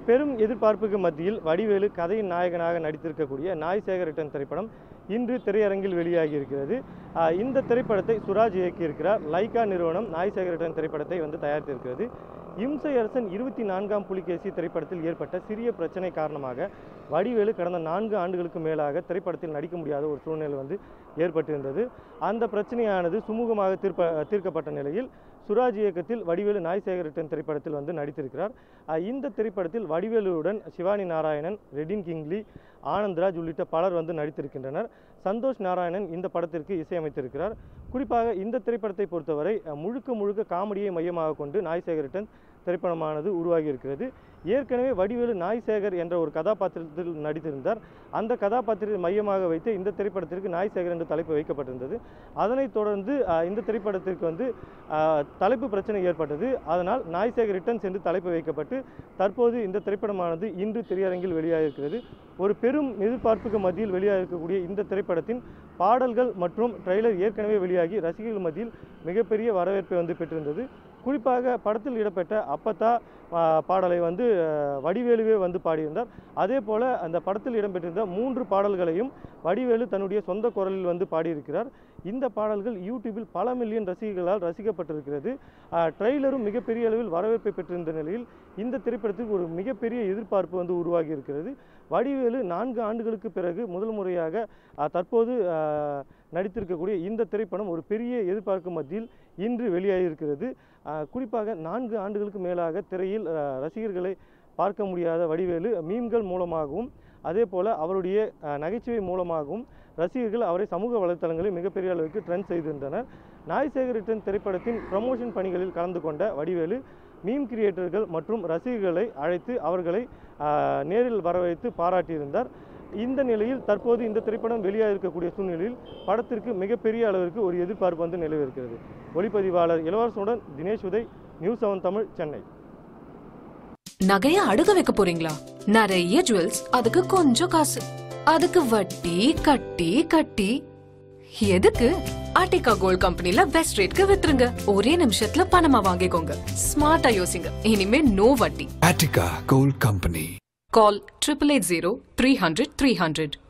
பெரும் எதிர்பார்ப்புக்கு மத்தியில் வடிவேலு கதையின் நாயகனாக நடித்திருக்கக்கூடிய நாய் சேகர் ரிட்டர்ன் திரைப்படம் இன்று திரையரங்கில் வெளியாகி இருக்கிறது. இந்த திரைப்படத்தை சுராஜ் இயக்கியிருக்கிறார். லைகா நிறுவனம் நாய் சேகர் ரிட்டர்ன் திரைப்படத்தை தயாரித்திருக்கிறது. இம்சை அரசன் 24ஆம் புலிகேசி திரைப்படத்தில் ஏற்பட்ட சிறிய பிரச்சனை காரணமாக வடிவேலு கடந்த 4 ஆண்டுகளுக்கு மேலாக திரைப்படத்தில் நடிக்க முடியாத ஒரு சூழ்நிலை ஏற்பட்டிருந்தது. அந்த பிரச்சனையானது சுமூகமாக தீர்க்கப்பட்ட நிலையில் சுராஜ் இயக்கத்தில் வடிவேலு நாய் சேகர் ரிட்டர்ன் திரைப்படத்தில் நடித்திருக்கிறார். இந்த திரைப்படத்தில் வடிவேலுவுடன் சிவானி நாராயணன், ரெடின் கிங்லி, ஆனந்த்ராஜ் உள்ளிட்ட பலர் நடித்திருக்கின்றனர். சந்தோஷ் நாராயணன் இந்த படத்திற்கு இசையமைத்திருக்கிறார். குறிப்பாக இந்த திரைப்படத்தை பொறுத்தவரை முழுக்க காமெடியை மையமாக கொண்டு நாய் சேகர் ரிட்டர்ன் திரைப்படமானது உருவாகி இருக்கிறது. ஏற்கனவே வடிவேலு நாய் சேகர் என்ற ஒரு கதாபாத்திரத்தில் நடித்திருந்தார். அந்த கதாபாத்திரத்தை மையமாக வைத்து இந்த திரைப்படத்திற்கு நாய் சேகர் என்ற தலைப்பு வைக்கப்பட்டிருந்தது. அதனைத் தொடர்ந்து இந்த திரைப்படத்திற்கு தலைப்பு பிரச்சனை ஏற்பட்டது. அதனால் நாய் சேகர் ரிட்டர்ன்ஸ் என்று தலைப்பு வைக்கப்பட்டு தற்போது இந்த திரைப்படமானது இன்று திரையரங்கில் வெளியாகிருக்கிறது. ஒரு பெரும் எதிர்பார்ப்புக்கு மத்தியில் வெளியாகிருக்கக்கூடிய இந்த திரைப்படத்தின் பாடல்கள் மற்றும் ட்ரெய்லர் ஏற்கனவே வெளியாகி ரசிகர்கள் மத்தியில் மிகப்பெரிய வரவேற்பை பெற்றிருந்தது. குறிப்பாக படத்தில் இடம்பெற்ற அப்பத்தா பாடலை வடிவேலுவே பாடியிருந்தார். அதே போல் அந்த படத்தில் இடம்பெற்றிருந்த 3 பாடல்களையும் வடிவேலு தன்னுடைய சொந்த குரலில் பாடியிருக்கிறார். இந்த பாடல்கள் யூடியூபில் பல மில்லியன் ரசிகர்களால் ரசிக்கப்பட்டிருக்கிறது. ட்ரெய்லரும் மிகப்பெரிய அளவில் வரவேற்பை பெற்றிருந்த நிலையில் இந்த திரைப்படத்துக்கு ஒரு மிகப்பெரிய எதிர்பார்ப்பு உருவாகி இருக்கிறது. வடிவேலு 4 ஆண்டுகளுக்கு பிறகு முதல் முறையாக தற்போது நடித்திருக்கக்கூடிய இந்த திரைப்படம் ஒரு பெரிய எதிர்பார்ப்பு மத்தியில் இன்று வெளியாகியிருக்கிறது. குறிப்பாக 4 ஆண்டுகளுக்கு மேலாக திரையில் ரசிகர்களை பார்க்க முடியாத வடிவேலு மீம்கள் மூலமாகவும் அதே போல் அவருடைய நகைச்சுவை மூலமாகவும் ரசிகர்கள் அவரை சமூக வலைத்தளங்களில் மிகப்பெரிய அளவுக்கு ட்ரெண்ட் செய்திருந்தனர். நாய் சேகர் ரிட்டர்ன் திரைப்படத்தின் ப்ரமோஷன் பணிகளில் கலந்து கொண்ட வடிவேலு மீம் கிரியேட்டர்கள் மற்றும் ரசிகர்களை அழைத்து அவர்களை நேரில் வரவழைத்து பாராட்டியிருந்தார். இந்த நிலையில் தற்போது இந்த திரைப்படம் வெளியாக இருக்கக்கூடிய சூழ்நிலையில் படத்திற்கு மிகப்பெரிய அளவிற்கு ஒரு எதிர்பார்ப்பு நிலவிருக்கிறது. ஒளிப்பதிவாளர் இளவரசனுடன் தினேஷ் உதய், நியூஸ் 7 தமிழ், சென்னை. நகைய அடுக்க வைக்க போறீங்களா? நிறைய ஜுவல்ஸ், அதுக்கு கொஞ்சம் காசு, அதுக்கு வட்டி கட்டி கட்டி எதுக்கு? ஆர்டிகா கோல்ட் கம்பெனில பெஸ்ட் ரேட்க்கு வித்துருங்க. ஒரே நிமிஷத்துல பணமா வாங்கிக்கோங்க. ஸ்மார்ட்டா யோசிங்க. இனிமே நோ வட்டி. Attica gold company. Call 8880 300 300.